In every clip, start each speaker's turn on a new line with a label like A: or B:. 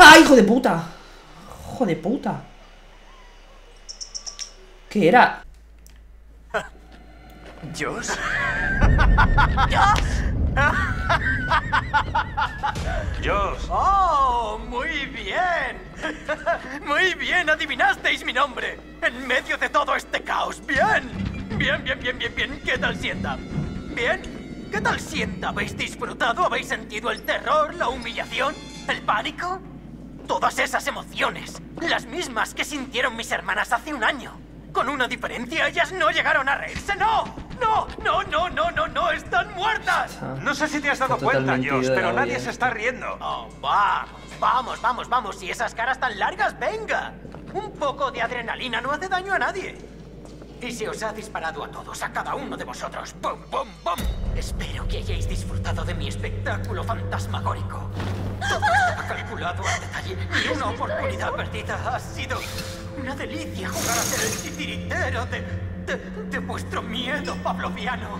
A: ¡Ah, hijo de puta! ¡Hijo de puta! ¿Qué era?
B: ¿Josh?
C: Josh.
B: ¡Oh, muy bien! Muy bien, adivinasteis mi nombre. En medio de todo este caos. ¡Bien! Bien, bien, bien, bien, bien. ¿Qué tal sienta? ¿Bien? ¿Qué tal sienta? ¿Habéis disfrutado? ¿Habéis sentido el terror, la humillación, el pánico? Todas esas emociones, las mismas que sintieron mis hermanas hace un año. Con una diferencia, ellas no llegaron a reírse. ¡No! ¡No! ¡No, no, no, no, no! ¡Están muertas!
C: No sé si te has dado
A: Está
C: cuenta,
A: totalmente
C: Josh,
A: ido de
C: pero
A: la
C: nadie
A: olla.
C: se está riendo.
B: Oh, vamos, vamos, vamos, vamos. Y esas caras tan largas, venga. Un poco de adrenalina no hace daño a nadie. Y se os ha disparado a todos, a cada uno de vosotros. ¡Bum, bum, bum! Espero que hayáis disfrutado de mi espectáculo fantasmagórico. Todo estaba calculado al detalle. Ni una oportunidad perdida. Ha sido una delicia jugar a ser el titiritero de vuestro miedo pavloviano.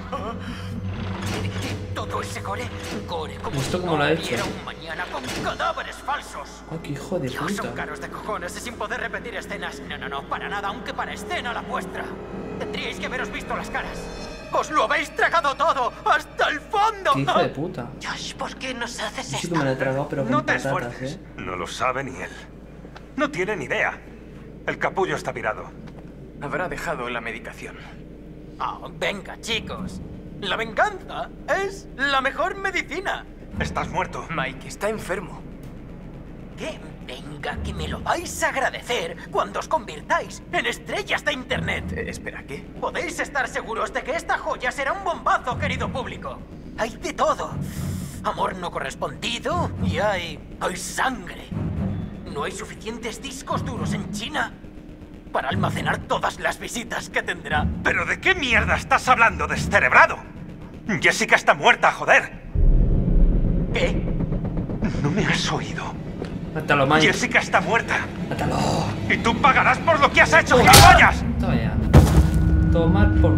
B: Todo ese gore como
A: ¿Esto
B: si
A: cómo
B: no
A: lo ha hecho?
B: hubiera un mañana con cadáveres falsos.
A: ¡Oh, qué hijo de
B: Dios, son
A: puta!
B: caros de cojones y sin poder repetir escenas. No, no, no, para nada, aunque para escena la vuestra. Tendríais que haberos visto las caras. ¡Os lo habéis tragado todo! ¡Hasta el fondo!
A: ¡Qué hijo de puta!
D: Josh, ¿por qué nos haces
A: Yo sí que
D: esto?
A: me la he tragado, pero
C: No
A: con
C: te
A: patatas,
C: esfuerces.
A: ¿eh?
C: No lo sabe ni él. No tiene ni idea. El capullo está virado.
B: Habrá dejado la medicación. Oh, venga, chicos. La venganza es la mejor medicina.
C: Estás muerto.
B: Mike está enfermo. ¿Qué? Venga, que me lo vais a agradecer cuando os convirtáis en estrellas de Internet. Espera, ¿qué? Podéis estar seguros de que esta joya será un bombazo, querido público. Hay de todo. Amor no correspondido y hay sangre. No hay suficientes discos duros en China para almacenar todas las visitas que tendrá.
C: ¿Pero de qué mierda estás hablando, descerebrado? Jessica está muerta, joder.
B: ¿Qué?
C: No me has oído.
A: ¡Mátalo, Mike!
C: Jessica está muerta.
A: ¡Mátalo!
C: Y tú pagarás por lo que has hecho, gilipollas.
A: Toma ya. Tomar por...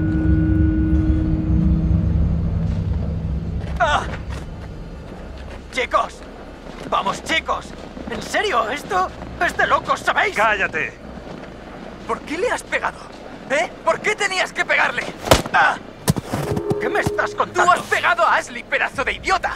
B: ¡Ah! Chicos, vamos, chicos. ¿En serio? ¿Esto es de locos, sabéis?
C: Cállate.
B: ¿Por qué le has pegado? ¿Eh? ¿Por qué tenías que pegarle? ¡Ah! ¿Qué me estás contando? ¡Tú has pegado a Ashley, pedazo de idiota!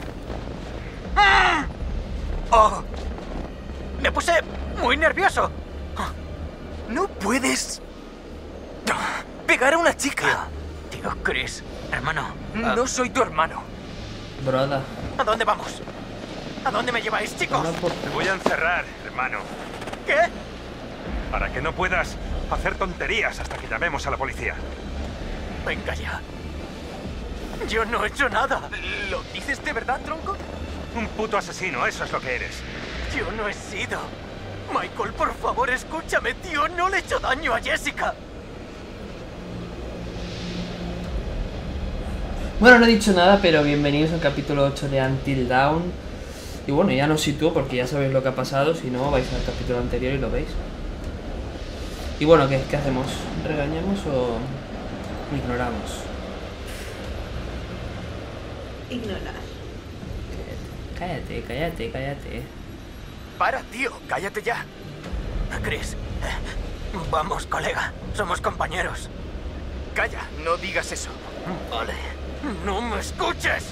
B: ¡Ah! ¡Oh! Me puse muy nervioso. No puedes pegar a una chica. Tío, Chris, hermano. No soy tu hermano.
A: Broda.
B: ¿A dónde vamos? ¿A dónde me lleváis, chicos?
A: Tomar por...
C: Te voy a encerrar, hermano.
B: ¿Qué?
C: Para que no puedas hacer tonterías hasta que llamemos a la policía.
B: Venga ya. Yo no he hecho nada. ¿Lo dices de verdad, tronco?
C: Un puto asesino, eso es lo que eres.
B: Yo no he sido. Michael, por favor, escúchame, tío. No le he hecho daño a Jessica.
A: Bueno, no he dicho nada, pero bienvenidos al capítulo 8 de Until Dawn. Y bueno, ya no os sitúo porque ya sabéis lo que ha pasado. Si no, vais al capítulo anterior y lo veis. Y bueno, ¿qué hacemos? ¿Regañamos o ignoramos?
D: Ignorar.
A: Cállate, cállate, cállate.
B: Para, tío. Cállate ya. Chris. Vamos, colega. Somos compañeros. Calla. No digas eso. Vale. ¡No me escuches!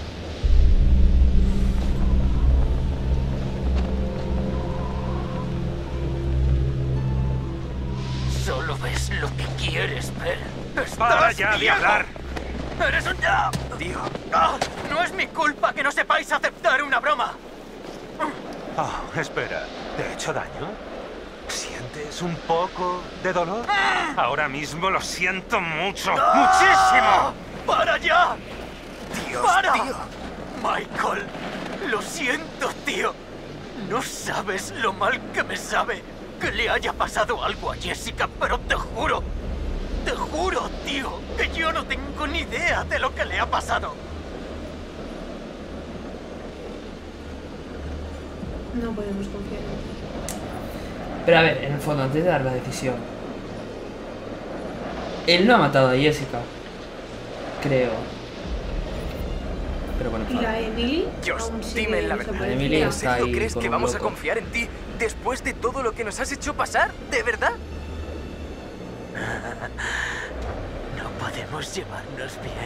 B: Solo ves lo que quieres ver.
C: ¡Para
B: ¡Estás
C: ya de
B: ciego!
C: hablar!
B: ¡Eres un... ¡Ah! Tío. ¡Ah! No es mi culpa que no sepáis aceptar una broma.
C: Oh, espera. ¿Te he hecho daño? ¿Sientes un poco de dolor? Ahora mismo lo siento mucho. ¡Muchísimo!
B: ¡Para ya!
C: Dios,
B: ¡Para!
C: tío.
B: Michael, lo siento, tío. No sabes lo mal que me sabe que le haya pasado algo a Jessica, pero te juro, tío, que yo no tengo ni idea de lo que le ha pasado.
D: No podemos confiar en ti.
A: Pero a ver, en el fondo, antes de dar la decisión, él no ha matado a Jessica, creo. pero bueno.
D: ¿Y la Emily?
E: Josh,
D: Aún sigue
E: dime la verdad.
D: desaparecida.
A: Emily
E: ¿En
A: está
E: serio
A: ahí
E: crees
A: con
E: que
A: un
E: vamos a
A: loco.
E: confiar en ti después de todo lo que nos has hecho pasar? ¿De verdad?
B: No podemos llevarnos bien.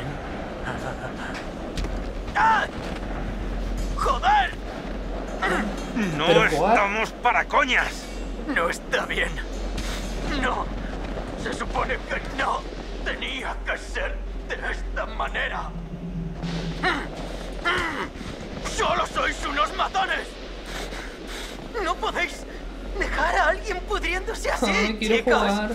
B: ¡Ah! ¡Joder!
C: No
A: Pero jugar-
C: estamos para coñas.
B: No está bien. No. Se supone que no tenía que ser de esta manera. ¡Solo sois unos matones! No podéis dejar a alguien pudriéndose así,
A: Ay, quiero
B: chicos.
A: jugar.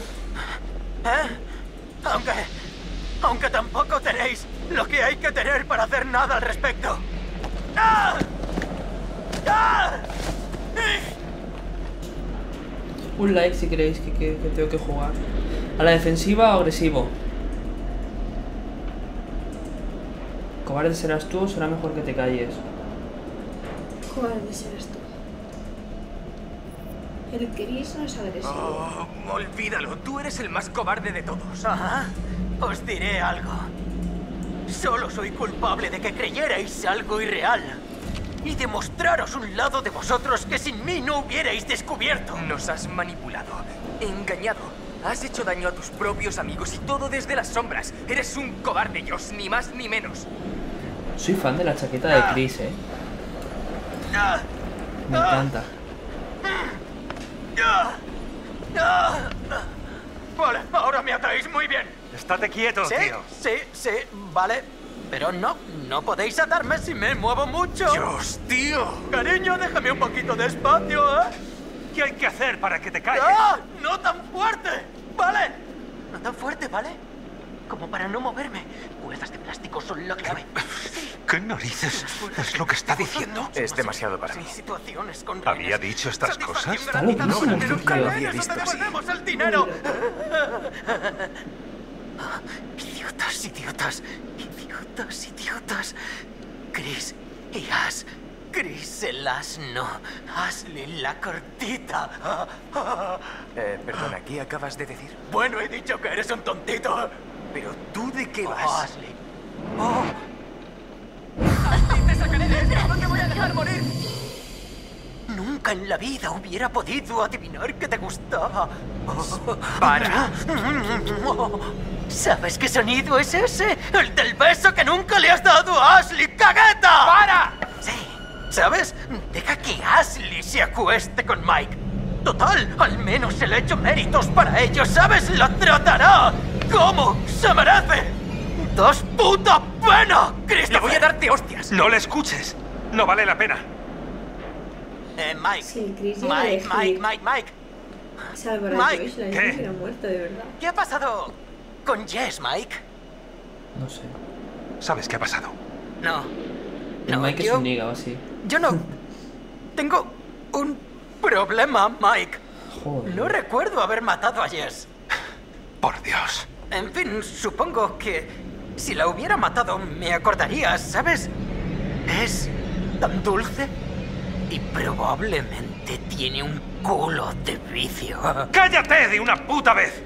B: ¿Eh? Aunque tampoco tenéis lo que hay que tener para hacer nada al respecto. ¡Ah! ¡Ah!
A: Un like si creéis que tengo que jugar. ¿A la defensiva o agresivo? Cobarde serás tú o será mejor que te calles.
D: Cobarde serás tú. El Chris no es agresivo.
E: Oh, olvídalo. Tú eres el más cobarde de todos.
B: Ajá. Os diré algo. Solo soy culpable de que creyerais algo irreal. Y demostraros un lado de vosotros que sin mí no hubierais descubierto.
E: Nos has manipulado, engañado. Has hecho daño a tus propios amigos y todo desde las sombras. Eres un cobarde, Josh, ni más ni menos.
A: Soy fan de la chaqueta de Chris, Me encanta.
B: Vale, ahora me atáis muy bien.
C: Estate quieto,
B: Sí,
C: tío.
B: sí, vale. Pero no podéis atarme si me muevo mucho.
C: Dios, tío.
B: Cariño, déjame un poquito de espacio, ¿eh?
C: ¿Qué hay que hacer para que te calles?
B: ¡Ah! ¡No tan fuerte! ¿Vale? No tan fuerte, ¿vale? Como para no moverme. Cuerdas de plástico son la clave.
C: ¿Qué narices es lo que está diciendo?
E: Es demasiado para mí.
B: Sí, situaciones con
C: ¿Había
B: rehenes.
C: dicho estas
B: Satisfacción
C: cosas?
A: Está
B: garantizada
A: loquísimo,
B: con el
A: tío.
B: dinero.
E: Lo había
B: ¡Eso
E: visto
B: te
E: así.
B: devolvemos el dinero! Idiotas, idiotas. Idiotas, idiotas. Chris y Ash. Chris el asno. Ashley la cortita.
E: Perdona, ¿qué acabas de decir?
B: Bueno, he dicho que eres un tontito.
E: ¿Pero tú de qué
B: Oh,
E: vas?
B: Ashley. ¡Oh! ¡Ashley, te sacaré de esto! ¡No te voy a dejar morir! Nunca en la vida hubiera podido adivinar que te gustaba.
E: ¡Para!
B: ¿Sabes qué sonido es ese? ¡El del beso que nunca le has dado a Ashley, cagueta!
E: ¡Para!
B: Sí, ¿sabes? Deja que Ashley se acueste con Mike. Total, al menos se le ha hecho méritos para ello, ¿sabes? ¡La tratará como se merece! ¡Das puta pena,
E: ¡Le
B: Christopher!
E: voy a darte hostias!
C: No le escuches. No vale la pena.
B: Mike.
D: Si el Chris llega a
B: Mike,
D: elegir
B: Mike.
D: salvar a
B: Mike,
D: Josh, la
C: ¿qué?
D: niña se hubiera muerto, de verdad.
B: ¿Qué ha pasado con Jess, Mike?
A: No sé.
C: ¿Sabes qué ha pasado?
B: No.
A: El Mike es un niga o así.
B: Yo no. Tengo un problema, Mike.
A: Joder.
B: No recuerdo haber matado a Jess.
C: Por Dios.
B: En fin, supongo que si la hubiera matado me acordaría, ¿sabes? Es tan dulce y probablemente tiene un culo de vicio.
C: ¡Cállate de una puta vez!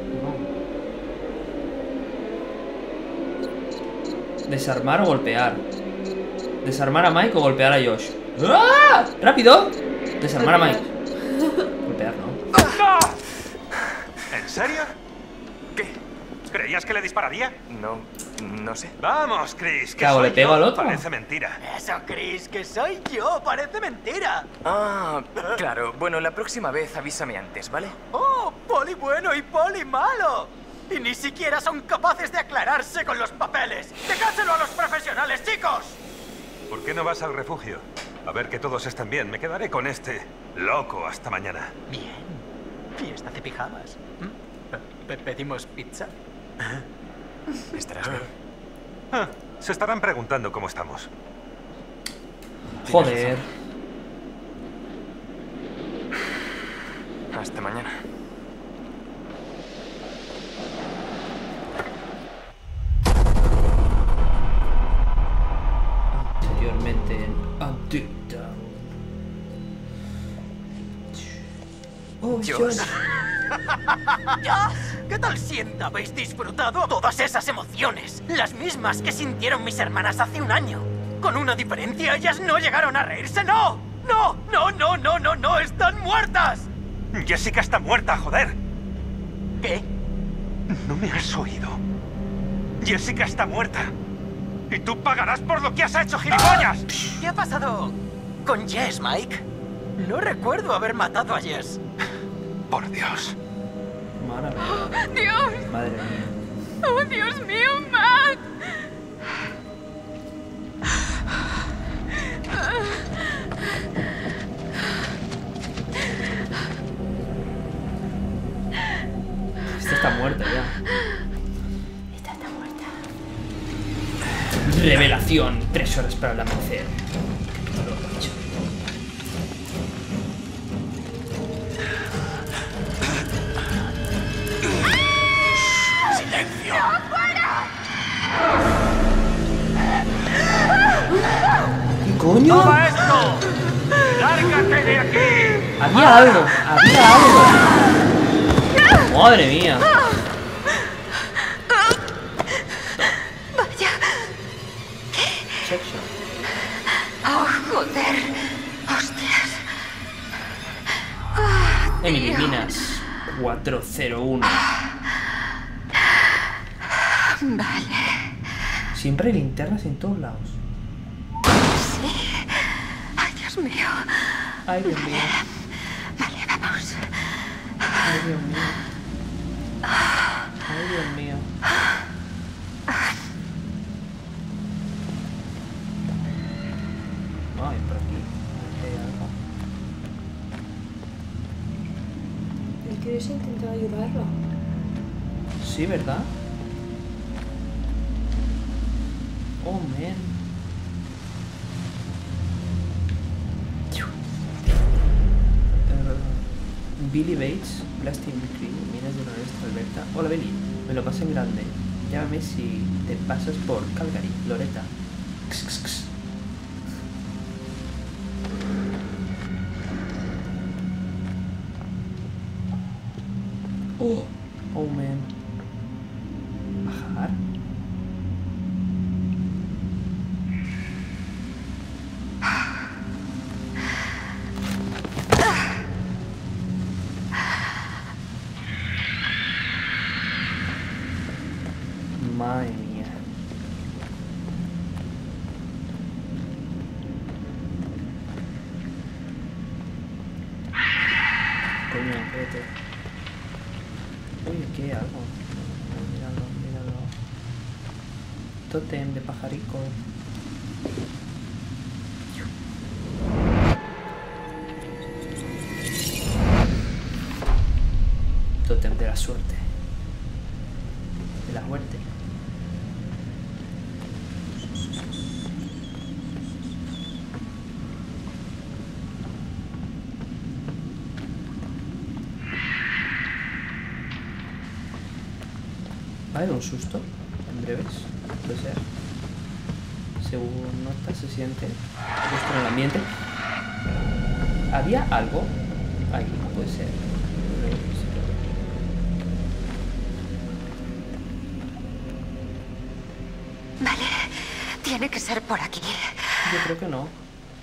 A: Desarmar o golpear. Desarmar a Mike o golpear a Josh. ¡Ah! ¡Rápido! Desarmar a Mike. Golpear, ¿no?
C: ¡No! ¿En serio?
E: ¿Qué?
C: ¿Creías que le dispararía?
E: No sé.
C: Vamos, Chris.
A: ¿Qué hago,
C: soy
A: le pego
C: yo.
A: al otro?
C: Parece mentira.
B: Eso, Chris, que soy yo, parece mentira.
E: Ah, claro. Bueno, la próxima vez avísame antes, ¿vale?
B: Oh, poli bueno y poli malo. Y ni siquiera son capaces de aclararse con los papeles. ¡Dejádselo a los profesionales, chicos!
C: ¿Por qué no vas al refugio? A ver que todos estén bien. Me quedaré con este loco hasta mañana.
B: Bien. Fiesta de pijamas. ¿Pedimos pizza?
E: ¿Estarás bien?
C: Ah, se estarán preguntando cómo estamos.
A: Joder.
E: Hasta mañana.
A: Anteriormente en Until Dawn. Oh,
B: Dios.
A: Josh.
B: ¿Qué tal sienta? ¿Habéis disfrutado todas esas emociones? Las mismas que sintieron mis hermanas hace un año. Con una diferencia, ellas no llegaron a reírse. ¡No! ¡No! ¡No, no, no, no, no! ¡Están muertas!
C: Jessica está muerta, joder.
B: ¿Qué?
C: No me has oído. Jessica está muerta. Y tú pagarás por lo que has hecho, gilipollas.
B: ¿Qué ha pasado con Jess, Mike? No recuerdo haber matado a Jess.
C: Por Dios.
A: Madre mía.
F: ¡Dios!
A: Madre mía.
F: ¡Oh, Dios mío, Matt!
A: Esta está muerta ya.
F: Esta está muerta.
A: Revelación. 3 horas para el amanecer. Capítulo 8.
B: ¡Silencio!
A: ¿Qué coño?
C: ¡Toma esto! ¡Lárgate de aquí!
A: Había algo. Había algo. Madre mía.
F: Vaya.
A: Sexo.
F: Oh, joder. Hostias.
A: Emily Minas 401.
F: Vale.
A: Siempre hay linternas en todos lados.
F: Sí. Ay, Dios mío.
A: Ay, Dios mío.
F: Vale, vamos.
A: Ay, Dios mío. Ay, Dios mío. Ay, por aquí. Hay algo.
D: ¿El que hubiese intentado ayudarlo?
A: Sí, ¿verdad? Oh, man. Billy Bates, Plastic Cream, Minas de Noroeste, Alberta. Hola, Billy. Me lo pasé en grande. Llámame si te pasas por Calgary, Loretta. X, x, x. Oh, oh, man. Bajar. Madre mía. Coño, vete. Uy, aquí hay algo. Míralo, míralo. Tótem de pajarico. Tótem de la suerte. De la muerte. Va a haber un susto en breves, puede ser. Según nota se siente justo en el ambiente. ¿Había algo ahí? Puede ser.
F: Vale. Tiene que ser por aquí.
A: Yo creo que no.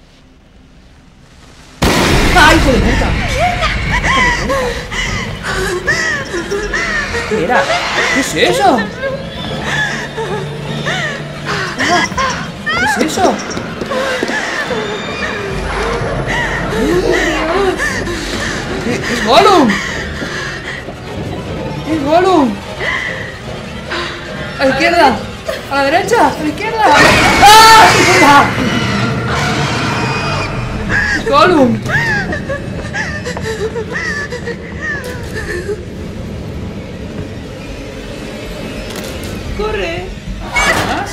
A: ¡Ay, hijo de puta! ¿Qué era? ¿Qué es eso? ¿Qué es eso? ¡Es Gollum! ¡Es Gollum! ¡A la izquierda! ¡A la derecha! ¡A la izquierda! ¡Ah! ¡Qué puta! ¡Es Gollum! ¡Corre! ¿Más?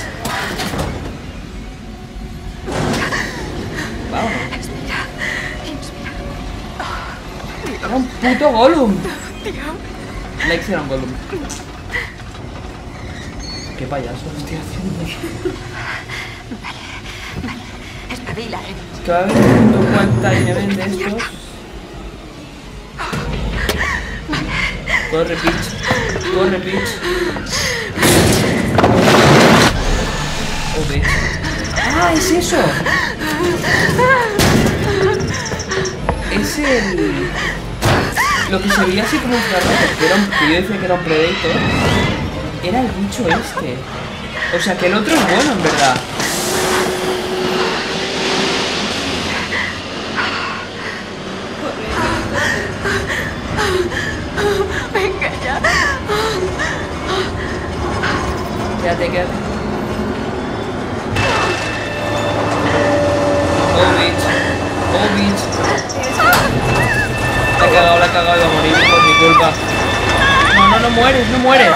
A: Vamos.
F: Respira. Inspira.
A: Era un puto Gollum.
F: Tío.
A: Lex era un Gollum. Qué payaso estoy haciendo.
F: Vale. Espabila,
A: Cada vez que tu cuenta y me vende estos. Corre, bitch. Corre, bitch. Oh, bitch. ¡Ah, es eso! Es el... Lo que se veía así como un infrarrojo, que yo decía que era un Predator, era el bicho este. O sea que el otro es bueno, en verdad.
F: Venga ya.
A: Quédate, quédate. Oh, bitch. Oh, bitch. La he cagado, iba a morir por mi culpa. No, no, no mueres, no mueres.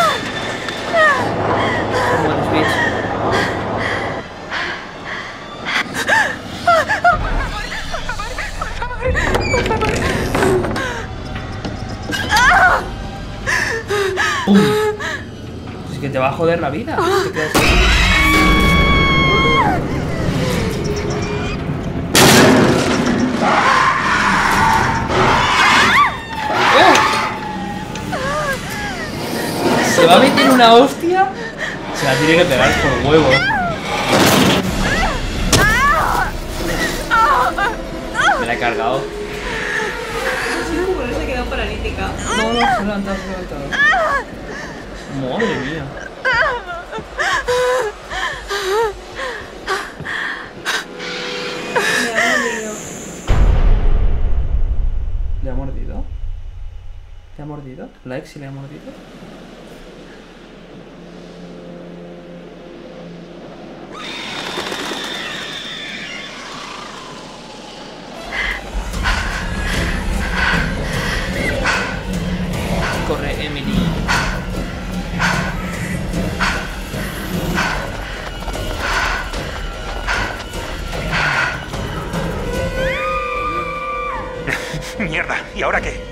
A: No mueres, bitch. ¡Pum! Es que te va a joder la vida. Te quedas ahí. Se va a meter una hostia. Se la tiene que pegar por huevo. Me la he cargado.
D: Sí, como no se ha quedado paralítica.
A: No, no, se ha levantado, se ha levantado. Madre mía.
D: Me ha mordido.
A: ¿Le ha mordido? ¿Le ha mordido? ¿La ex le ha mordido? Corre, Emily.
C: ¡Mierda! ¿Y ahora qué?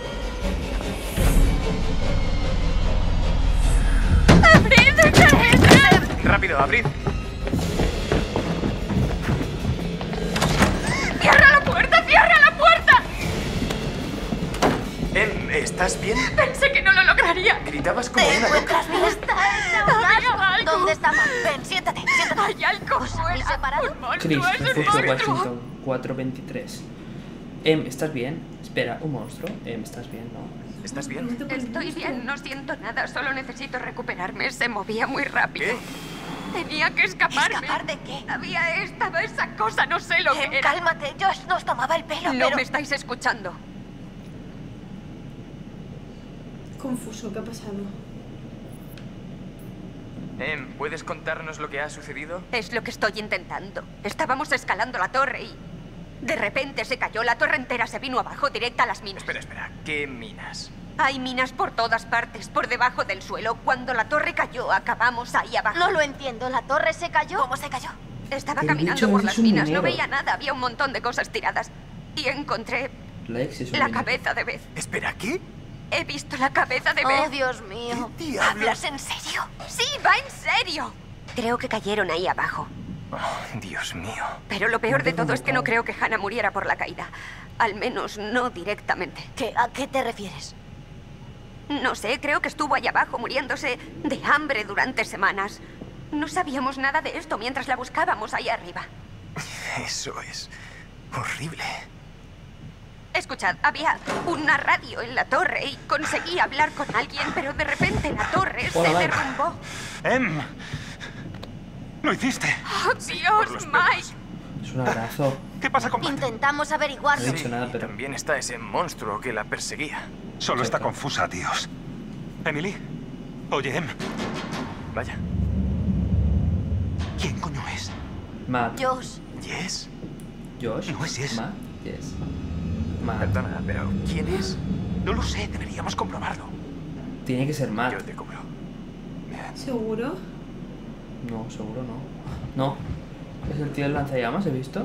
E: Rápido, abrid.
F: ¡Cierra la puerta! ¡Cierra la puerta!
E: ¿Estás bien?
F: Pensé que no lo lograría.
E: Gritabas como
G: ¿Te
E: una loca.
G: encuentras bien?
F: Había algo.
G: ¿Dónde está Matt? Ven, siéntate, siéntate.
F: Hay algo
G: ¿Os
F: fuera.
G: habéis separado?
F: Un monstruo,
A: Chris,
F: es un
A: refugio
F: monstruo.
A: Washington, 423. ¿Estás bien? Espera, un monstruo. ¿Estás bien? No.
E: ¿Estás bien?
F: Estoy bien, no siento nada, solo necesito recuperarme. Se movía muy rápido.
E: ¿Qué?
F: Tenía que escaparme.
G: ¿Escapar de qué?
F: Estaba esa cosa, no sé lo que era.
G: Cálmate, Josh nos tomaba el pelo,
F: No
G: pero...
F: me estáis escuchando.
D: Confuso, ¿qué ha pasado?
E: ¿Puedes contarnos lo que ha sucedido?
F: Es lo que estoy intentando. Estábamos escalando la torre y... de repente se cayó, la torre entera se vino abajo, directa a las minas.
E: Espera. ¿Qué minas?
F: Hay minas por todas partes, por debajo del suelo. Cuando la torre cayó, acabamos ahí abajo.
G: No lo entiendo, ¿la torre se cayó? ¿Cómo se cayó?
F: Estaba
A: El
F: caminando
A: bicho
F: por
A: ese
F: las
A: es un
F: minas,
A: minero.
F: no veía nada, había un montón de cosas tiradas. Y encontré
A: La ex es un
F: la
A: minero.
F: cabeza de Beth.
E: Espera, ¿qué?
F: He visto la cabeza de
G: Oh,
F: Beth.
G: Dios mío.
E: ¿Qué diablos?
G: ¿Hablas en serio?
F: Sí, va en serio. Creo que cayeron ahí abajo.
E: Oh, Dios mío.
F: Pero lo peor de
A: Nunca
F: todo es que no
A: provocado.
F: creo que Hannah muriera por la caída. Al menos no directamente.
G: ¿A qué te refieres?
F: No sé, creo que estuvo ahí abajo muriéndose de hambre durante semanas. No sabíamos nada de esto mientras la buscábamos ahí arriba.
E: Eso es horrible.
F: Escuchad, había una radio en la torre y conseguí hablar con alguien, pero de repente la torre se
A: Hola, Mike.
F: derrumbó.
C: ¡Lo hiciste!
F: ¡Oh, Dios, Mike!
A: Es un abrazo.
C: ¿Qué pasa con Matt?
G: Intentamos averiguarlo.
A: No he dicho nada,
E: Y
A: pero...
E: también está ese monstruo que la perseguía.
C: Solo está
A: Sí.
C: confusa, Dios. Emily. Oye,
E: Vaya.
C: ¿Quién coño es?
A: Matt.
G: Josh,
E: ¿Yes?
A: Josh.
C: No es Jess.
A: Matt. Yes. Matt.
E: Perdona, pero ¿quién es?
C: No lo sé, deberíamos comprobarlo.
A: Tiene que ser Matt.
E: Yo te cubro.
D: ¿Seguro?
A: No, seguro no. No. ¿Es el tío del lanzallamas? ¿He visto?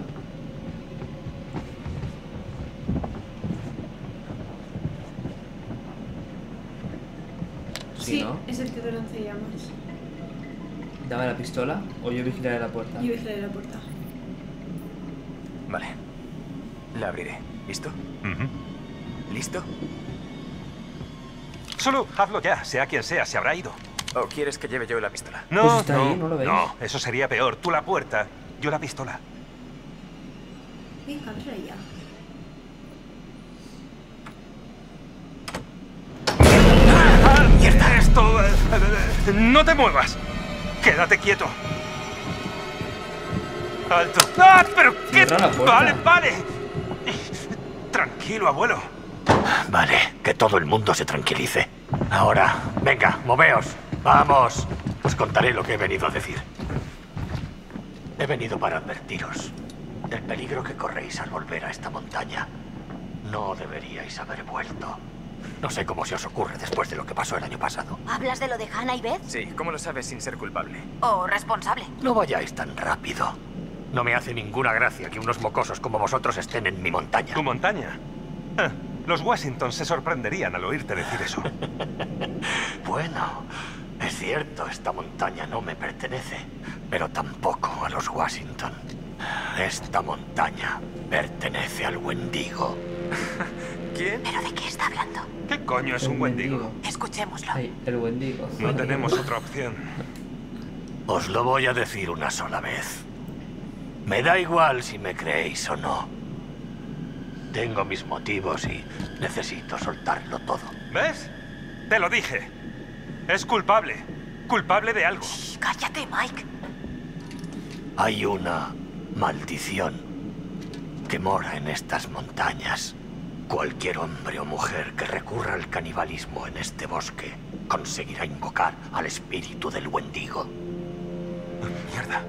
D: Sí,
A: ¿no?
D: es el que te lanzallamas.
A: Dame la pistola o yo vigilaré la puerta.
D: Yo vigilaré la puerta.
E: Vale. La abriré. ¿Listo?
C: Ujú.
E: ¿Listo?
C: Solo hazlo ya, sea quien sea, se habrá ido.
E: ¿O quieres que lleve yo la pistola?
C: No,
A: Pues está ahí, ¿no lo veis?
C: No, eso sería peor. Tú la puerta Yo la pistola.
D: Venga, ábrela ya.
C: ¡Mierda! Esto... no te muevas. Quédate quieto. ¡Alto! ¡Ah, pero qué!
A: Cierra la puerta.
C: Vale, vale. Tranquilo, abuelo.
H: Vale, que todo el mundo se tranquilice. Ahora, venga, moveos. ¡Vamos! Os contaré lo que he venido a decir. He venido para advertiros del peligro que corréis al volver a esta montaña. No deberíais haber vuelto. No sé cómo se os ocurre después de lo que pasó el año pasado.
G: ¿Hablas de lo de Hannah y Beth?
E: Sí, ¿cómo lo sabes sin ser culpable?
G: ¿O responsable?
H: No vayáis tan rápido. No me hace ninguna gracia que unos mocosos como vosotros estén en mi montaña.
C: ¿Tu montaña? Ah, los Washington se sorprenderían al oírte decir eso.
H: Bueno, es cierto, esta montaña no me pertenece, pero tampoco a los Washington. Esta montaña pertenece al Wendigo.
E: ¿Quién?
G: ¿Pero de qué está hablando?
C: ¿Qué coño es un Wendigo?
G: Escuchémoslo.
A: Ay, el Wendigo.
C: No tenemos otra opción.
H: Os lo voy a decir una sola vez. Me da igual si me creéis o no. Tengo mis motivos y necesito soltarlo todo.
C: ¿Ves? Te lo dije. Es culpable. Culpable de algo.
G: Shh, cállate, Mike.
H: Hay una maldición que mora en estas montañas. Cualquier hombre o mujer que recurra al canibalismo en este bosque conseguirá invocar al espíritu del Wendigo.
C: Mierda.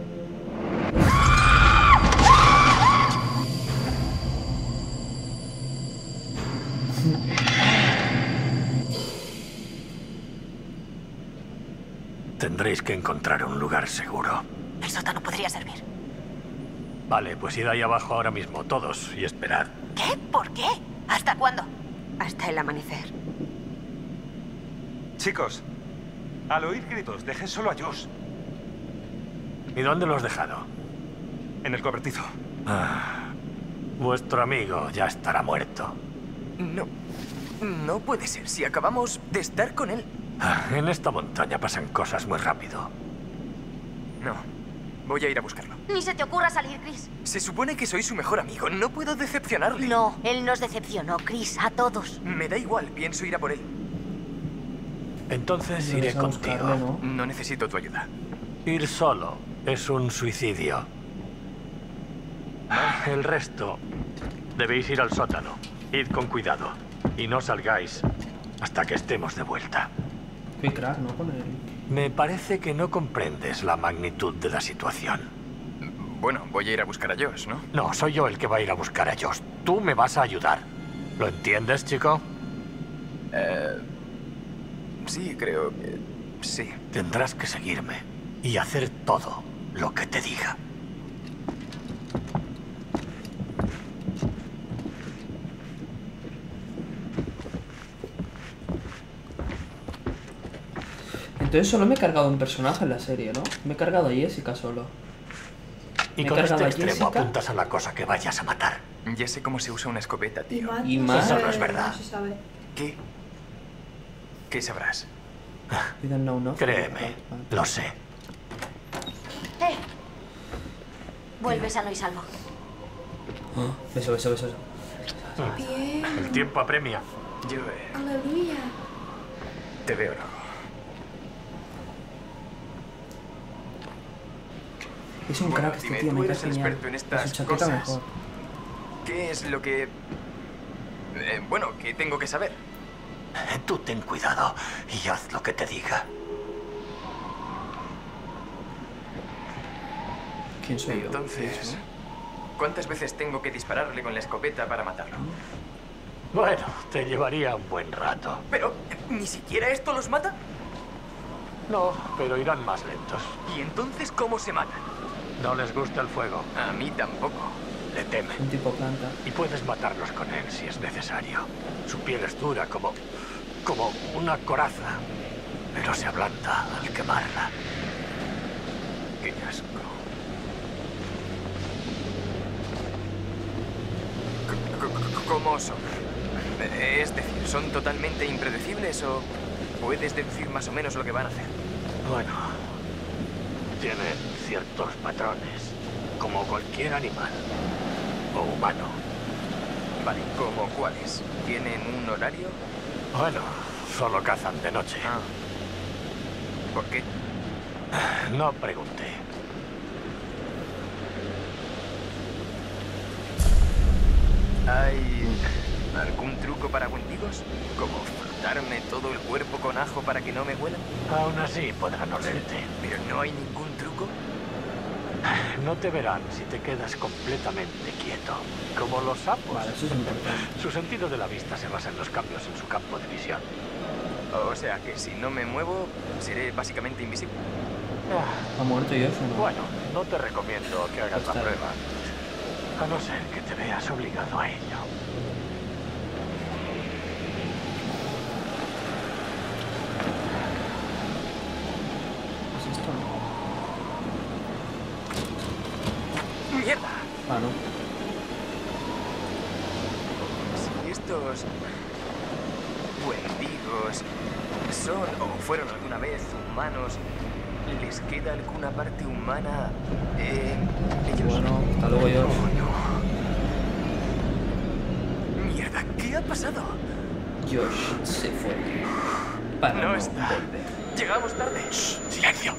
H: Tendréis que encontrar un lugar seguro.
G: El sótano podría servir.
H: Vale, pues id ahí abajo ahora mismo, todos, y esperad.
G: ¿Qué? ¿Por qué? ¿Hasta cuándo?
F: Hasta el amanecer.
C: Chicos, al oír gritos, dejé solo a Josh
H: ¿Y dónde lo has dejado?
C: en el cobertizo.
H: Vuestro amigo ya estará muerto.
E: No. No puede ser, si acabamos de estar con él.
H: En esta montaña pasan cosas muy rápido.
E: No. Voy a ir a buscarlo.
G: Ni se te ocurra salir, Chris.
E: Se supone que soy su mejor amigo. No puedo decepcionarle.
G: No, él nos decepcionó, Chris, a todos.
E: Me da igual, pienso ir a por él.
H: Entonces iré
A: Debes a buscarle,
H: contigo.
A: ¿no?
E: No necesito tu ayuda.
H: Ir solo es un suicidio. El resto debéis ir al sótano. Id con cuidado y no salgáis hasta que estemos de vuelta.
A: Qué crack, ¿no? Con él.
H: Me parece que no comprendes la magnitud de la situación.
E: Bueno, voy a ir a buscar a Josh, ¿no?
H: No, soy yo el que va a ir a buscar a Josh. Tú me vas a ayudar. ¿Lo entiendes, chico?
E: Sí, creo que... sí.
H: Tendrás que seguirme y hacer todo lo que te diga.
A: Entonces solo me he cargado un personaje en la serie, ¿no? Me he cargado a Jessica solo.
H: Y
A: Me
H: con
A: he
H: este
A: cargado a
H: extremo
A: Jessica.
H: apuntas a la cosa que vayas a matar.
E: Ya sé cómo se usa una escopeta,
D: Y
E: tío.
D: más,
A: Y
D: no
A: más.
D: se
H: Eso no es
D: sabe,
H: verdad.
D: No se sabe.
E: ¿Qué? ¿Qué sabrás?
A: We don't know, ¿no?
H: Créeme, lo sé.
G: Vuelve sano y salvo.
A: Beso, beso, beso.
D: Bien.
H: El tiempo apremia.
E: Yo
D: Aleluya.
E: te veo loco.
A: Es un
E: Bueno,
A: crack este
E: dime,
A: tío,
E: tú
A: me
E: eres
A: cae
E: el
A: genial.
E: experto en estas
A: Su chaqueta
E: cosas.
A: mejor.
E: ¿Qué es lo que... bueno, que tengo que saber?
H: Tú ten cuidado y haz lo que te diga.
A: ¿Quién soy yo?
E: Entonces, ¿cuántas veces tengo que dispararle con la escopeta para matarlo?
H: Bueno, te llevaría un buen rato.
E: Pero, ¿ni siquiera esto los mata?
H: No, pero irán más lentos.
E: ¿Y entonces cómo se matan?
H: No les gusta el fuego.
E: A mí tampoco.
H: Le temen.
A: Un tipo planta.
H: Y puedes matarlos con él si es necesario. Su piel es dura como una coraza. Pero se ablanda al quemarla.
E: Qué asco. ¿Cómo son? Es decir, ¿son totalmente impredecibles o puedes deducir más o menos lo que van a hacer?
H: Bueno, tienen ciertos patrones. como cualquier animal. O humano.
E: Vale, ¿como cuáles? ¿Tienen un horario?
H: Bueno, solo cazan de noche.
E: Ah. ¿Por qué?
H: No pregunté.
E: ¿Hay algún truco para wendigos? ¿Como frotarme todo el cuerpo con ajo para que no me huelan?
H: Aún así podrán olerte.
E: ¿Pero no hay ningún truco?
H: No te verán si te quedas completamente quieto. Como los sapos.
A: Vale, eso es importante.
H: Su sentido de la vista se basa en los cambios en su campo de visión.
E: O sea que si no me muevo, seré básicamente invisible.
A: ¿Ha muerto yo eso, no?
H: Bueno, no te recomiendo que hagas la
A: Está bien.
H: prueba. A no ser que te veas obligado a ello.
A: ¿Es esto, no?
E: ¡Mierda!
A: Ah, no.
E: Si estos wendigos son o fueron alguna vez humanos, ¿les queda alguna parte humana en ellos?
A: Bueno, hasta luego yo.
E: ¡Mierda! ¿Qué ha pasado?
A: Josh se fue. Para
E: No
A: no
E: está.
A: volver.
E: Llegamos tarde.
H: ¡Silencio!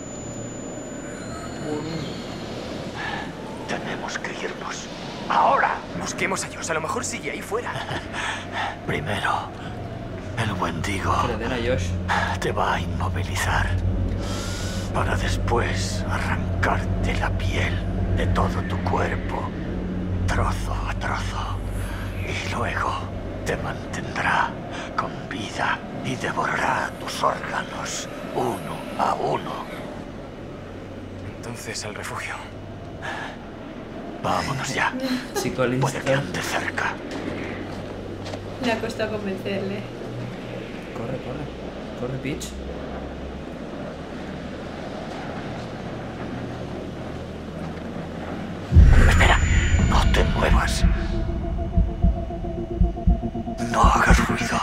H: Tenemos que irnos. ¡Ahora!
E: Busquemos a Josh. A lo mejor sigue ahí fuera.
H: Primero, el wendigo
A: Freden a Josh.
H: te va a inmovilizar. Para después arrancarte la piel de todo tu cuerpo, trozo a trozo. Y luego te mantendrá con vida y devorará tus órganos uno a uno.
E: Entonces al refugio.
H: Vámonos ya.
A: Psicolista.
H: Puede que ande cerca.
D: Le ha costado convencerle.
A: Corre, corre. Corre, Peach.
H: Espera, no te muevas. No hagas ruido.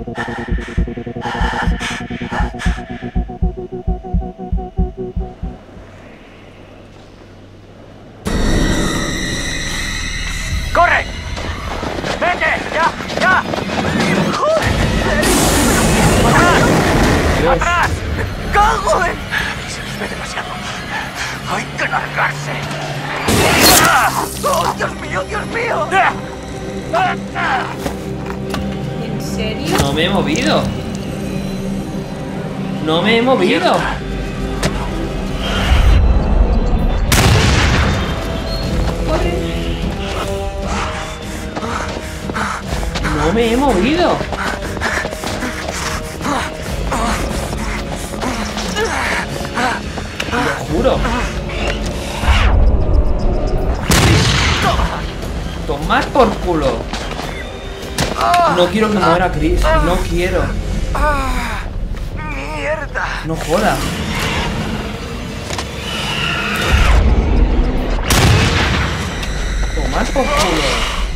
H: ¡Corre! ¡Vete! ¡Ya! ¡Ya!
A: Dios.
H: ¡Atrás! ¡Cago en! Se nos ve demasiado. Hay que largarse. ¡Oh, Dios mío, Dios mío!
D: ¿En serio?
A: No me he movido. No me he movido.
D: Corre.
A: No me he movido. Lo juro. Tomar por culo. No quiero que muera Chris. No quiero.
E: ¡Mierda!
A: No jodas. Tomar por culo.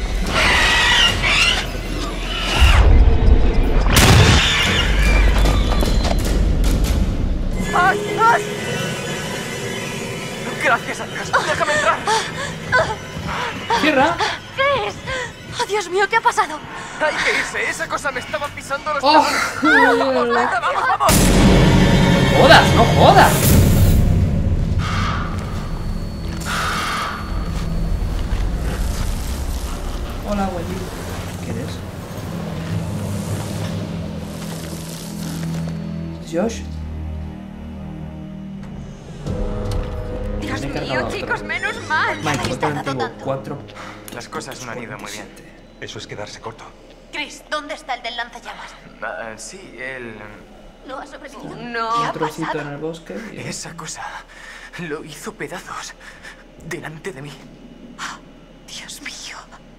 E: ¡Ay! ¡Ay! Gracias a Dios. ¡Déjame entrar!
A: Cierra.
G: Chris. ¡Oh, Dios mío! ¿Qué ha pasado?
E: ¡Hay que irse! ¡Esa cosa me estaba pisando los
A: Oh,
E: talones! ¡Vamos, venga, vamos, vamos!
A: no jodas, no jodas. Hola, Wendy. ¿Qué eres? ¿Es Josh?
F: Dios
A: Me he cargado
F: mío,
A: a otro.
F: chicos, menos mal.
A: Mike,
G: habéis
A: otro
G: tardado
A: antiguo.
G: tanto?
A: 4.
E: Las cosas no han ido muy bien.
C: Eso es quedarse corto.
G: Chris, ¿dónde está el del lanzallamas?
E: Sí, él...
G: ¿No ha sobrevivido?
F: No.
G: ¿Qué
A: Un
G: ha
A: trocito
G: pasado?
A: en el bosque. y-
E: Esa cosa lo hizo pedazos delante de mí.
G: Dios mío.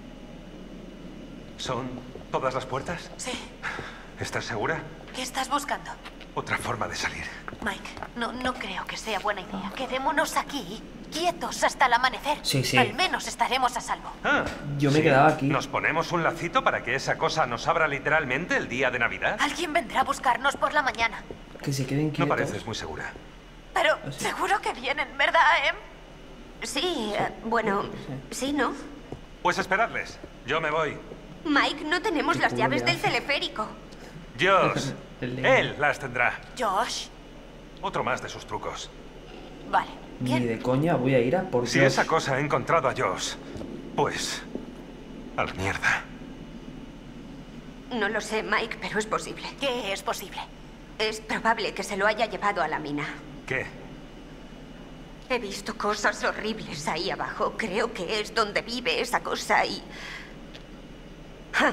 C: ¿Son todas las puertas?
G: Sí.
C: ¿Estás segura?
G: ¿Qué estás buscando?
C: Otra forma de salir.
G: Mike, no creo que sea buena idea. Quedémonos aquí, quietos hasta el amanecer.
A: Sí, sí.
G: Al menos estaremos a salvo.
C: Ah,
A: Yo me quedaba aquí.
C: ¿Nos ponemos un lacito para que esa cosa nos abra literalmente el día de Navidad?
G: Alguien vendrá a buscarnos por la mañana.
A: Que se queden
C: No
A: quietos.
C: pareces muy segura.
G: Pero
A: ¿Ah, sí?
G: seguro que vienen, ¿verdad, Em?
F: Sí, bueno, sí, ¿no?
C: Pues esperadles. Yo me voy.
F: Mike, no tenemos las llaves del teleférico.
C: Josh. Él las tendrá.
G: Josh.
C: Otro más de sus trucos.
G: Vale.
A: Ni
G: Bien.
A: de coña voy a ir a por
C: Si
A: Dios.
C: esa cosa ha encontrado a Josh, pues... a la mierda.
F: No lo sé, Mike, pero es posible.
G: ¿Qué es posible?
F: Es probable que se lo haya llevado a la mina.
C: ¿Qué?
F: He visto cosas horribles ahí abajo. Creo que es donde vive esa cosa y... ¡Ja!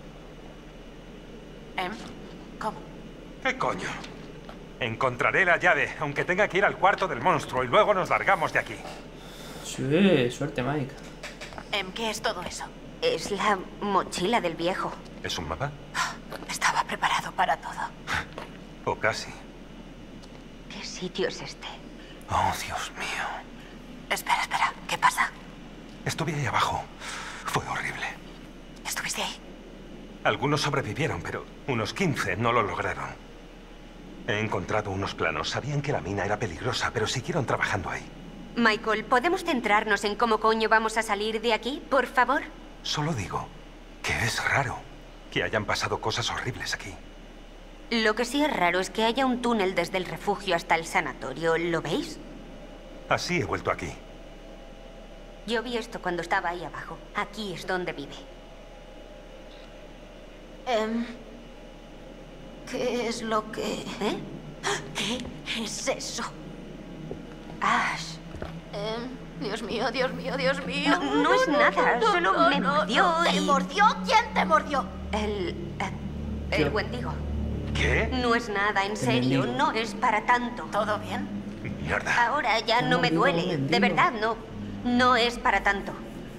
G: ¿Cómo?
C: ¿Qué coño? Encontraré la llave, aunque tenga que ir al cuarto del monstruo, y luego nos largamos de aquí.
A: Sí, suerte, Mike.
G: ¿Qué es todo eso?
F: Es la mochila del viejo.
C: ¿Es un mapa?
G: Estaba preparado para todo.
C: O casi.
F: ¿Qué sitio es este?
C: Oh, Dios mío.
G: Espera, espera. ¿Qué pasa?
C: Estuve ahí abajo. Fue horrible.
G: ¿Estuviste ahí?
C: Algunos sobrevivieron, pero unos 15 no lo lograron. He encontrado unos planos. Sabían que la mina era peligrosa, pero siguieron trabajando ahí.
F: Michael, ¿podemos centrarnos en cómo coño vamos a salir de aquí, por favor?
C: Solo digo que es raro que hayan pasado cosas horribles aquí.
F: Lo que sí es raro es que haya un túnel desde el refugio hasta el sanatorio. ¿Lo veis?
C: Así he vuelto aquí.
F: Yo vi esto cuando estaba ahí abajo. Aquí es donde vive.
G: ¿Qué es lo que...?
F: ¿Eh?
G: ¿Qué es eso?
F: Ash.
G: Dios mío, Dios mío, Dios mío.
F: No es nada, solo me mordió
G: ¿Te
F: y...
G: mordió? ¿Quién te mordió?
F: El Wendigo.
C: ¿Qué?
F: No es nada, en serio,
A: mendigo.
F: no es para tanto.
G: ¿Todo bien?
C: Mierda.
F: Ahora ya
A: ¿Cómo
F: no me
A: digo un
F: duele, de
A: mendigo?
F: verdad, no es para tanto.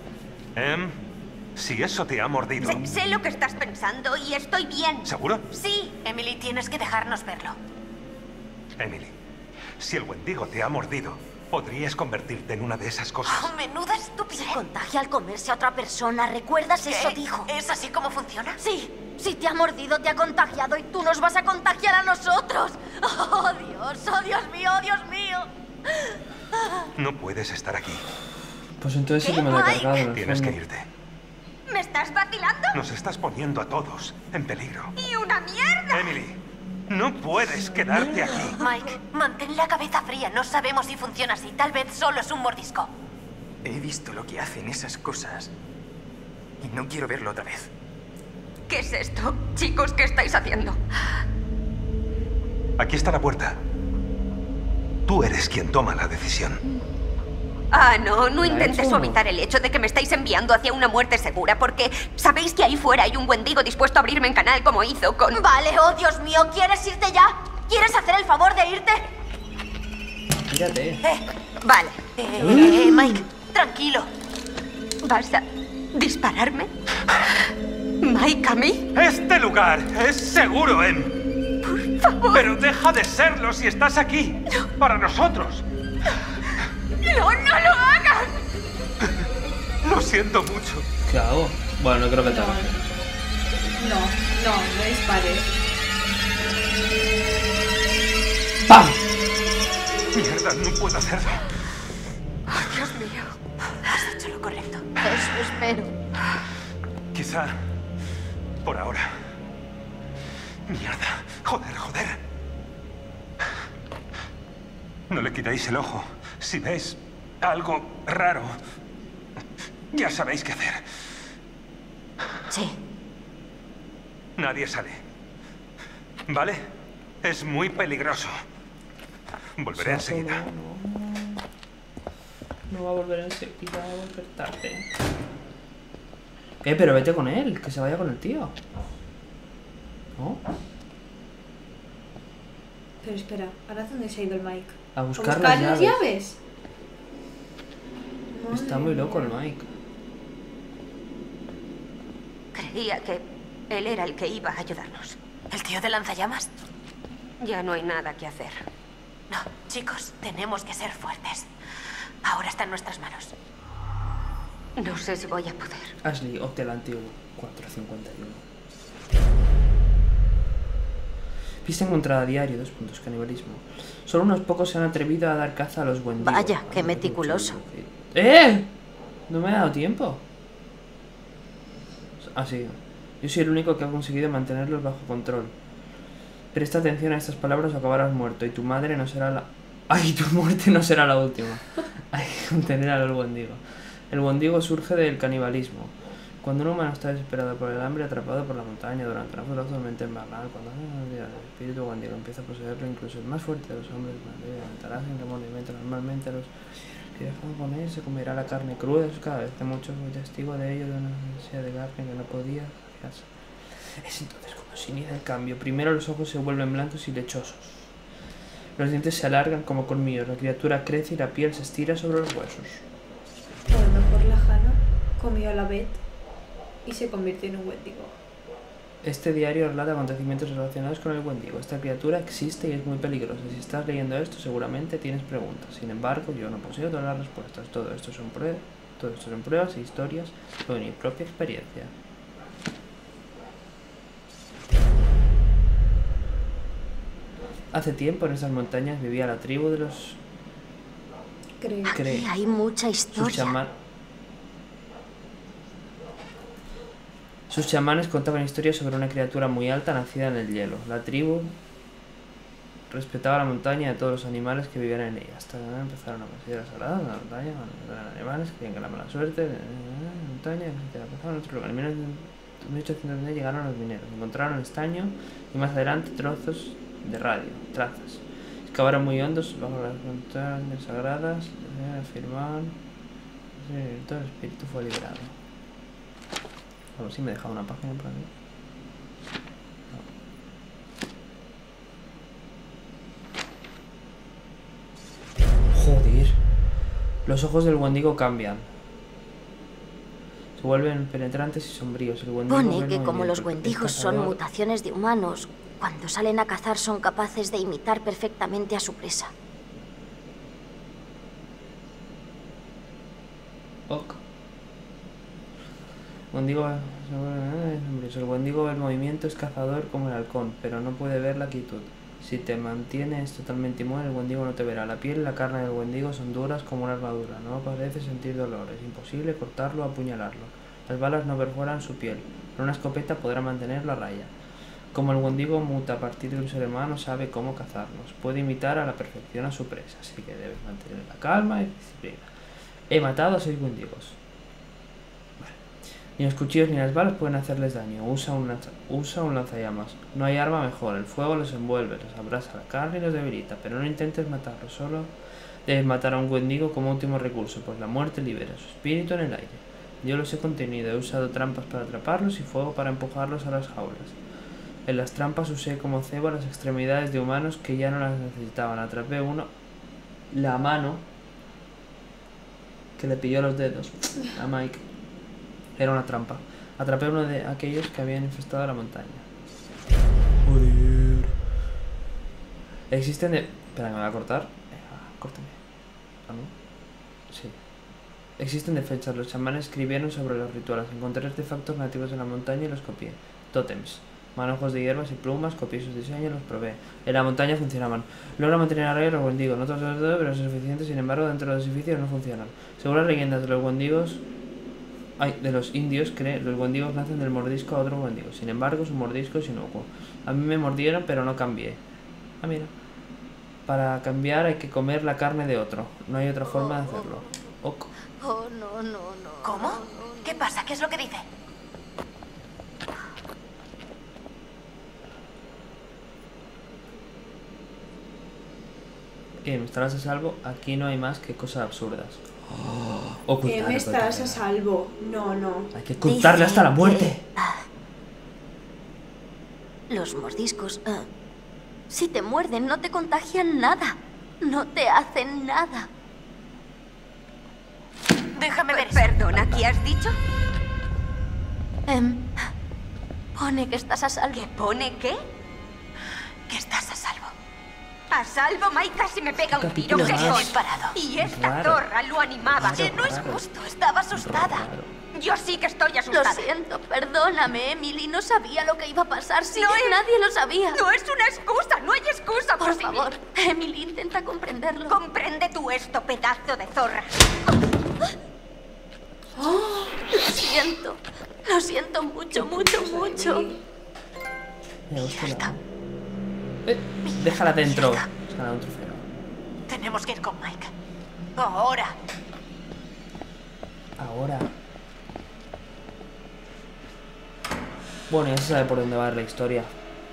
C: Si eso te ha mordido...
F: Sé lo que estás pensando y estoy bien.
C: ¿Seguro?
F: Sí,
G: Emily, tienes que dejarnos verlo.
C: Emily, si el Wendigo te ha mordido, podrías convertirte en una de esas cosas.
G: Oh, menuda estupidez.
I: Contagia al comerse a otra persona, ¿recuerdas?
G: ¿Qué?
I: Eso dijo.
G: ¿Es así como funciona?
I: Sí, si te ha mordido, te ha contagiado y tú nos vas a contagiar a nosotros.
G: Oh, Dios mío, oh, Dios mío.
C: No puedes estar aquí.
A: Pues entonces sí que me lo he
F: Mike?
A: cargado. en el
C: Tienes
A: fondo.
C: que irte.
F: ¿me estás vacilando?
C: Nos estás poniendo a todos en peligro.
F: ¡Y una mierda!
C: Emily, no puedes quedarte aquí.
G: Mike, mantén la cabeza fría. No sabemos si funciona así. Tal vez solo es un mordisco.
E: He visto lo que hacen esas cosas. Y no quiero verlo otra vez.
F: ¿Qué es esto? Chicos, ¿qué estáis haciendo?
C: Aquí está la puerta. Tú eres quien toma la decisión.
F: Ah, no intentes
A: hecho?
F: suavizar el hecho de que me estáis enviando hacia una muerte segura, porque sabéis que ahí fuera hay un Wendigo dispuesto a abrirme en canal como hizo con...
I: Vale, oh Dios mío, ¿quieres irte ya? ¿Quieres hacer el favor de irte?
A: Mírate.
F: Vale.
G: Mike, tranquilo.
F: ¿Vas a dispararme? ¿Mike, a mí?
C: Este lugar es seguro, Em.
F: Por favor.
C: Pero deja de serlo si estás aquí. Para nosotros.
F: ¡No lo hagas!
C: Lo siento mucho.
A: ¿Qué hago? Bueno, no creo que te haga.
D: No dispares.
A: ¡Pam!
C: Mierda, no puedo hacerlo.
F: Dios mío.
G: Has hecho lo correcto.
I: Eso espero.
C: Quizá por ahora. Mierda. Joder. No le quitéis el ojo. Si ves algo raro, ya sabéis qué hacer.
I: Sí.
C: Nadie sale. ¿Vale? Es muy peligroso. Volveré enseguida.
A: No va a volver enseguida, va a volver tarde. Pero vete con él, que se vaya con el tío. ¿No?
D: Pero espera, ¿ahora dónde se ha ido el Mike?
A: A
D: ¿A
A: buscar
D: buscar
A: las
D: las
A: llaves.
D: llaves?
A: Está muy loco el Mike.
F: Creía que él era el que iba a ayudarnos.
G: ¿El tío de lanzallamas?
F: Ya no hay nada que hacer.
G: No, chicos, tenemos que ser fuertes. Ahora está en nuestras manos.
F: No sé si voy a poder.
A: Ashley, opte el antiguo 451. Pista encontrada a diario, 2 puntos, canibalismo. Solo unos pocos se han atrevido a dar caza a los Wendigos.
G: Vaya, qué meticuloso.
A: ¡Eh! No me ha dado tiempo. Ah, sí. Yo soy el único que ha conseguido mantenerlos bajo control. Presta atención a estas palabras o acabarás muerto. Y tu madre no será la... ¡Ay, tu muerte no será la última! Hay que contener al Wendigo. El Wendigo surge del canibalismo. Cuando un humano está desesperado por el hambre, atrapado por la montaña durante una totalmente invernal, cuando el espíritu Wendigo empieza a poseerlo, incluso el más fuerte de los hombres aumentará sin remordimiento. Normalmente los que dejan con él se comerá la carne cruda. Cada vez que muchos fue testigo de ello, de una necesidad de carne que no podía saciarse. Es entonces cuando se inicia el cambio. Primero los ojos se vuelven blancos y lechosos. Los dientes se alargan como colmillos. La criatura crece y la piel se estira sobre los huesos.
D: A lo mejor la Hannah comió a la Beth y se convirtió en un Wendigo.
A: Este diario relata acontecimientos relacionados con el Wendigo. Esta criatura existe y es muy peligrosa. Si estás leyendo esto, seguramente tienes preguntas. Sin embargo, yo no poseo todas las respuestas. Todo esto son pruebas e historias sobre mi propia experiencia. Hace tiempo en esas montañas vivía la tribu de los...
G: Aquí hay mucha historia.
A: Sus chamanes contaban historias sobre una criatura muy alta nacida en el hielo. La tribu respetaba la montaña y a todos los animales que vivían en ella. Hasta que empezaron a considerar sagrada la montaña, eran animales que creían que la mala suerte, la montaña, en otro lugar. En 1810 llegaron los mineros, encontraron estaño y más adelante trozos de radio, trazas. Excavaron muy hondos bajo las montañas sagradas, afirmaban que todo el espíritu fue liberado. A ver si me he dejado una página por aquí. No. Joder. Los ojos del Wendigo cambian. Se vuelven penetrantes y sombríos. El Wendigo
G: pone que como los Wendigos son mutaciones de humanos, cuando salen a cazar son capaces de imitar perfectamente a su presa.
A: Ok. Wendigo, el Wendigo del movimiento es cazador como el halcón, pero no puede ver la quietud. Si te mantienes totalmente inmóvil, el Wendigo no te verá. La piel y la carne del Wendigo son duras como una armadura. No parece sentir dolor. Es imposible cortarlo o apuñalarlo. Las balas no perforan su piel, pero una escopeta podrá mantenerlo a raya. Como el Wendigo muta a partir de un ser humano, sabe cómo cazarlos. Puede imitar a la perfección a su presa, así que debes mantener la calma y disciplina. He matado a 6 Wendigos. Ni los cuchillos ni las balas pueden hacerles daño. Usa un lanzallamas. No hay arma mejor. El fuego los envuelve, los abrasa la carne y los debilita. Pero no intentes matarlos. Solo debes matar a un Wendigo como último recurso, pues la muerte libera su espíritu en el aire. Yo los he contenido. He usado trampas para atraparlos y fuego para empujarlos a las jaulas. En las trampas usé como cebo las extremidades de humanos que ya no las necesitaban. Atrapé uno. La mano que le pilló los dedos a Mike. Era una trampa. Atrapé uno de aquellos que habían infestado la montaña. Joder. Existen de... Espera, ¿me va a cortar? Córtame. ¿A mí? Sí. Existen defensas. Los chamanes escribieron sobre los rituales. Encontré artefactos nativos de la montaña y los copié. Tótems. Manojos de hierbas y plumas, copié sus diseños y los probé. En la montaña funcionaban. Logra mantener a raya a los Wendigos. No todos los dedos, pero es suficiente. Sin embargo, dentro de los edificios no funcionan. Según las leyendas de los Wendigos... de los indios, los Wendigos nacen del mordisco a otro Wendigo. Sin embargo, su mordisco es inocuo. A mí me mordieron, pero no cambié. Ah, mira. Para cambiar hay que comer la carne de otro. No hay otra forma de hacerlo. Ok.
G: Oh, no.
I: ¿Cómo? ¿Qué pasa? ¿Qué es lo que dice?
A: Estarás a salvo. Aquí no hay más que cosas absurdas.
D: Me estarás a salvo. No.
A: Hay que ocultarle hasta la muerte.
G: Los mordiscos... si te muerden, no te contagian nada. No te hacen nada.
I: Déjame ver.
F: Perdona, ¿qué has dicho?
G: Pone que estás a salvo.
F: ¿Qué pone qué?
I: Que estás a salvo.
F: A salvo, Mike casi me pega un tiro.
A: Capítulo
F: ¿Qué
A: más
F: son?
I: Disparado.
F: Y esta
A: Raro.
F: zorra lo animaba.
A: Raro.
I: Que no es justo. Estaba asustada.
A: Raro.
F: Yo sí que estoy asustada.
G: Lo siento, perdóname, Emily. No sabía lo que iba a pasar. Sí,
F: No es-
G: nadie lo sabía.
F: No es una excusa, no hay excusa
G: Por
F: posible.
G: favor, Emily, intenta comprenderlo.
F: Comprende tú esto, pedazo de zorra.
G: Lo siento mucho, mucho, mucho.
A: Me gusta la... déjala dentro. Déjala un trofeo.
I: Tenemos que ir con Mike. Ahora.
A: Ahora. Bueno, ya se sabe por dónde va la historia.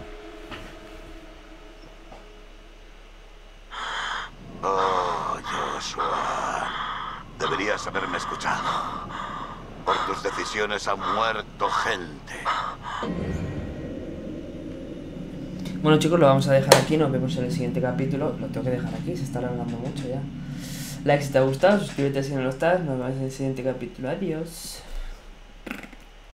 J: Oh, Joshua. Deberías haberme escuchado. Por tus decisiones ha muerto gente.
A: Bueno, chicos, lo vamos a dejar aquí. Nos vemos en el siguiente capítulo. Lo tengo que dejar aquí, se está alargando mucho ya. Like si te ha gustado, suscríbete si no lo estás. Nos vemos en el siguiente capítulo. Adiós.